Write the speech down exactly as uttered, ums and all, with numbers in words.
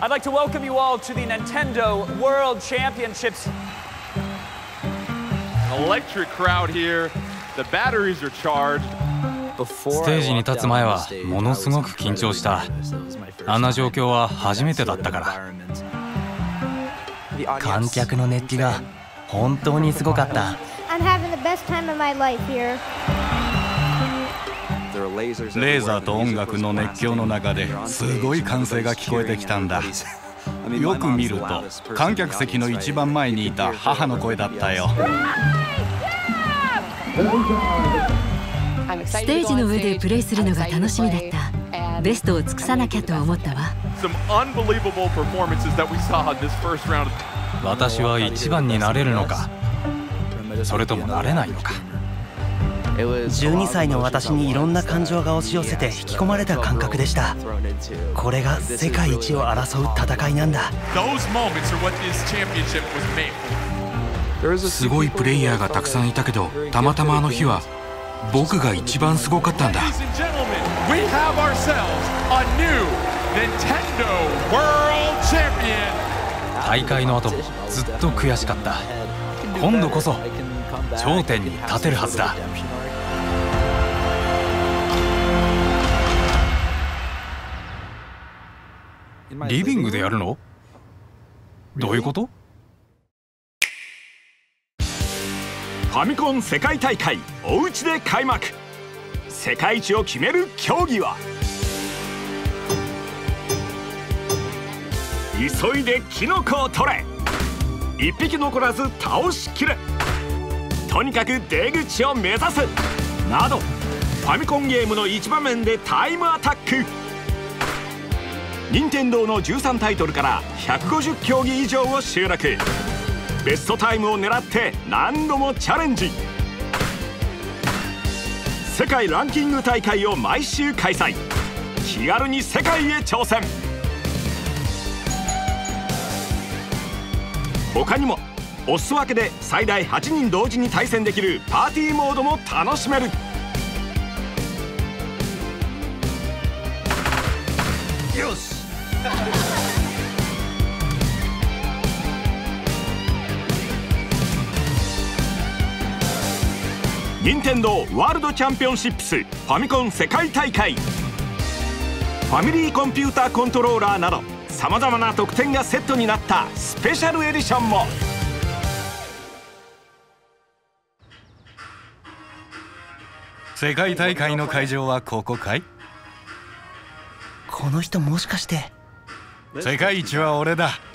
I'd like to welcome you all to the Nintendo World Championships. An electric crowd here. The batteries are charged. ステージに立つ前はものすごく緊張した。あんな状況は初めてだったから。 観客の熱気が本当にすごかった。 I'm having the best time of my life here. レーザーと音楽の熱狂の中ですごい歓声が聞こえてきたんだ。よく見ると観客席の一番前にいた母の声だったよ。 ステージの上でプレイするのが楽しみだった。ベストを尽くさなきゃと思ったわ。 私は一番になれるのか、それともなれないのか。 じゅうにさいの私にいろんな感情が押し寄せて引き込まれた感覚でした。これが世界一を争う戦いなんだ。 すごいプレイヤーがたくさんいたけど、たまたまあの日は僕が一番すごかったんだ。 大会の後もずっと悔しかった。今度こそ頂点に立てるはずだ。リビングでやるの？どういうこと？ ファミコン世界大会おうちで開幕。世界一を決める競技は、急いでキノコを取れ、一匹残らず倒しきれ、とにかく出口を目指すなど、ファミコンゲームの一場面でタイムアタック。任天堂のじゅうさんタイトルからひゃくごじゅう競技以上を収録。ベストタイムを狙って何度もチャレンジ。世界ランキング大会を毎週開催。気軽に世界へ挑戦。他にもお裾分けで最大はちにん同時に対戦できるパーティーモードも楽しめる。よし任天堂ワールドチャンピオンシップスファミコン世界大会。ファミリーコンピューターコントローラーなどさまざまな特典がセットになったスペシャルエディションも。 世界大会の会場はここかい？ この人もしかして。 世界一は俺だ。